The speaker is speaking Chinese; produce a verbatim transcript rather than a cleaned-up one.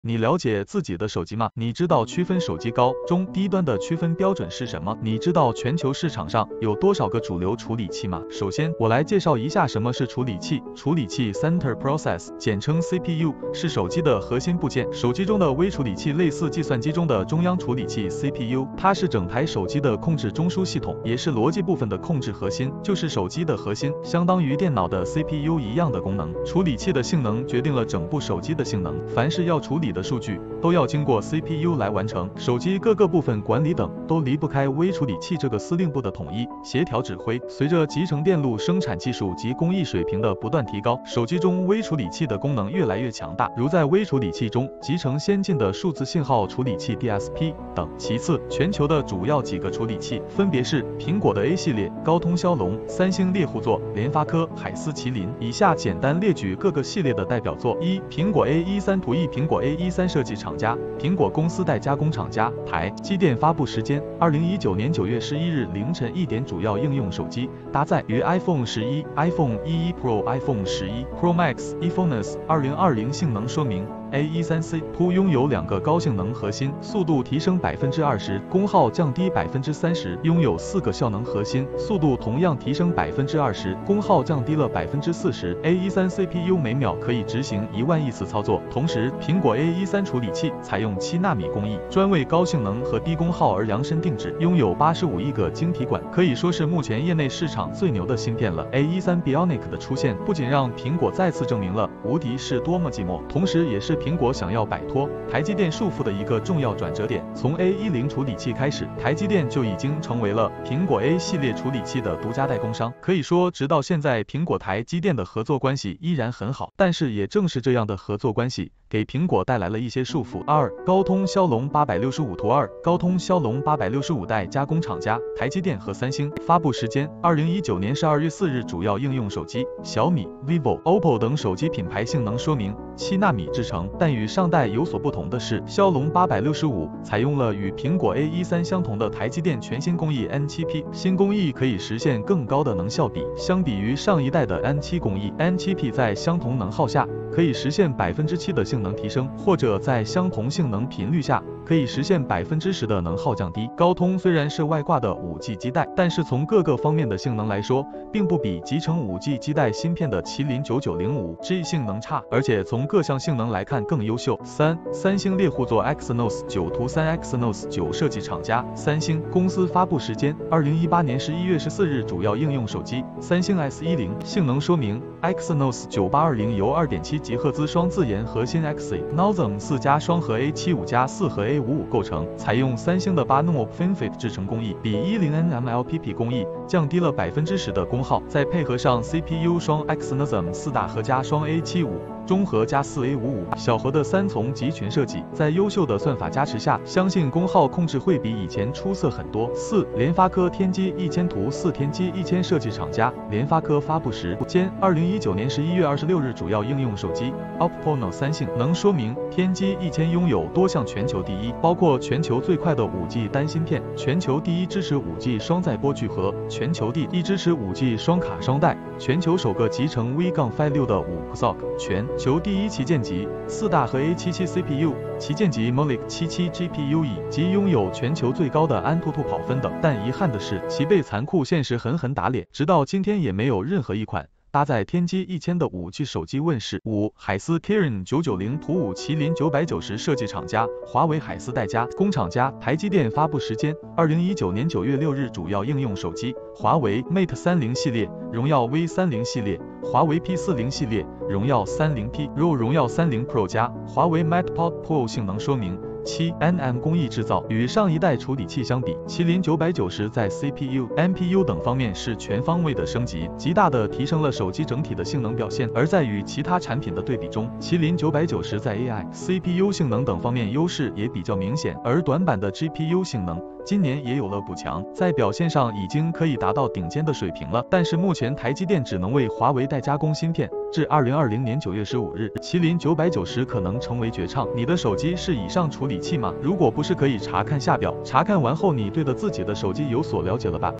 你了解自己的手机吗？你知道区分手机高、中、低端的区分标准是什么？你知道全球市场上有多少个主流处理器吗？首先，我来介绍一下什么是处理器。处理器 Center Process， 简称 C P U， 是手机的核心部件。手机中的微处理器类似计算机中的中央处理器 C P U， 它是整台手机的控制中枢系统，也是逻辑部分的控制核心，就是手机的核心，相当于电脑的 C P U 一样的功能。处理器的性能决定了整部手机的性能，凡是要处理的数据都要经过 C P U 来完成，手机各个部分管理等都离不开微处理器这个司令部的统一协调指挥。随着集成电路生产技术及工艺水平的不断提高，手机中微处理器的功能越来越强大，如在微处理器中集成先进的数字信号处理器 D S P 等。其次，全球的主要几个处理器分别是苹果的 A 系列、高通骁龙、三星猎户座、联发科、海思麒麟。以下简单列举各个系列的代表作：一、苹果 A 十三 图一，苹果 A 十三设计厂家，苹果公司代加工厂家。台积电发布时间：二零一九年九月十一日凌晨一点。主要应用手机搭载于 iPhone 十一、iPhone 十一 Pro、iPhone 十一 Pro Max、iPhone二零二零性能说明。A 十三 C P U 拥有两个高性能核心，速度提升 百分之二十， 功耗降低 百分之三十， 拥有四个效能核心，速度同样提升 百分之二十， 功耗降低了 百分之四十。 A 十三 C P U 每秒可以执行一万亿次操作。同时，苹果 A 十三 处理器采用七纳米工艺，专为高性能和低功耗而量身定制，拥有八十五亿个晶体管，可以说是目前业内市场最牛的芯片了。A 十三 Bionic 的出现不仅让苹果再次证明了无敌是多么寂寞，同时也是苹果想要摆脱台积电束缚的一个重要转折点。从 A 十零 处理器开始，台积电就已经成为了苹果 A 系列处理器的独家代工商。可以说，直到现在，苹果台积电的合作关系依然很好。但是也正是这样的合作关系，给苹果带来了一些束缚。二、高通骁龙八百六十五图二，高通骁龙八百六十五代加工厂家台积电和三星。发布时间：二零一九年十二月四日。主要应用手机小米、vivo、O P P O 等手机品牌。性能说明：七纳米制程，但与上代有所不同的是，骁龙八百六十五采用了与苹果 A 十三 相同的台积电全新工艺 N 七 P， 新工艺可以实现更高的能效比。相比于上一代的 N 七 工艺 ，N 七 P 在相同能耗下可以实现 百分之七 的性能提升，或者在相同性能频率下可以实现 百分之十 的能耗降低。高通虽然是外挂的 五 G 基带，但是从各个方面的性能来说，并不比集成 五 G 基带芯片的麒麟九九零五 G 性能差，而且从各项性能来看更优秀。三、三星猎户座 Exynos 九图三 Exynos 九设计厂家三星。公司发布时间：二零一八年十一月十四日。主要应用手机三星 S 十。性能说明： Exynos 九八二零由 二点七吉赫兹双自研核心 Exynos 四加双核 A 七十五加四核 A 五十五 构成，采用三星的八 nm FinFET 制程工艺，比十 N M L P P 工艺降低了 百分之十 的功耗，再配合上 C P U 双 Exynos 四大核加双 A 七十五。中核加四 A 五十五，小核的三重集群设计，在优秀的算法加持下，相信功耗控制会比以前出色很多。四、联发科天玑一千图四天玑一千设计厂家联发科发布时间：二零一九年十一月二十六日。主要应用手机 O P P O Reno 三性能说明：天玑一千拥有多项全球第一，包括全球最快的 五 G 单芯片，全球第一支持 五 G 双载波聚合，全球第一支持 五 G 双卡双待，全球首个集成 V 五六 的五 P S O C， 全球第一旗舰级四大核 A 七七 C P U， 旗舰级 Malik 七七 G P U 以及拥有全球最高的安兔兔跑分等。但遗憾的是，其被残酷现实狠狠打脸，直到今天也没有任何一款搭载天玑一千的 五 G 手机问世。五、海思 Kirin 九九零图五麒麟九百九十设计厂家华为海思代加工厂家台积电。发布时间：二零一九年九月六日。主要应用手机华为 Mate 三十系列、荣耀 V 三十系列、华为 P 四十系列、荣耀三十 P、若荣耀三十 Pro 加华为 MatePad Pro。性能说明：七 N M 工艺制造，与上一代处理器相比，麒麟九百九十在 C P U、N P U 等方面是全方位的升级，极大的提升了手机整体的性能表现。而在与其他产品的对比中，麒麟九百九十在 A I、C P U 性能等方面优势也比较明显，而短板的 G P U 性能今年也有了补强，在表现上已经可以达到顶尖的水平了。但是目前台积电只能为华为代加工芯片，至二零二零年九月十五日，麒麟九百九十可能成为绝唱。你的手机是以上处理器吗？如果不是，可以查看下表，查看完后你对的自己的手机有所了解了吧？